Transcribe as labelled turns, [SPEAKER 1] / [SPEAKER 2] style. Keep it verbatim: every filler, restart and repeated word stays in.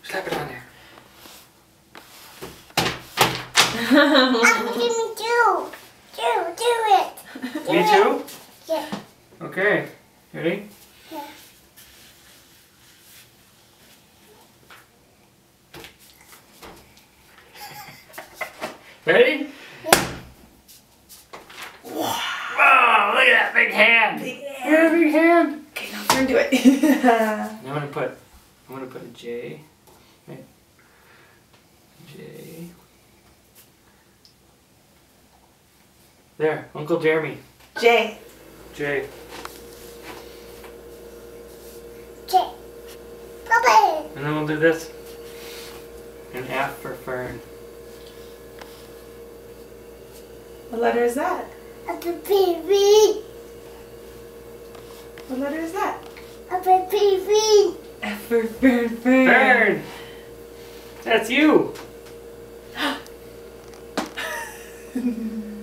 [SPEAKER 1] Slap it on there.
[SPEAKER 2] I'm gonna do. Do, do it. Do
[SPEAKER 1] Me
[SPEAKER 2] it.
[SPEAKER 1] too?
[SPEAKER 2] Yeah.
[SPEAKER 1] Okay. Ready?
[SPEAKER 2] Yeah.
[SPEAKER 1] Ready?
[SPEAKER 2] Yeah.
[SPEAKER 1] Wow, look at that big hand.
[SPEAKER 3] Big
[SPEAKER 1] Look at that big hand.
[SPEAKER 3] Okay, now turn to it.
[SPEAKER 1] Now I'm gonna put I'm gonna put a J. Right. J. There, Uncle Jeremy.
[SPEAKER 3] J.
[SPEAKER 1] J.
[SPEAKER 2] Okay. Papa.
[SPEAKER 1] And then we'll do this. An F for fern.
[SPEAKER 3] What letter is that?
[SPEAKER 2] A baby.
[SPEAKER 3] What letter is that?
[SPEAKER 2] A baby.
[SPEAKER 3] F for fern, fern.
[SPEAKER 1] Fern! That's you!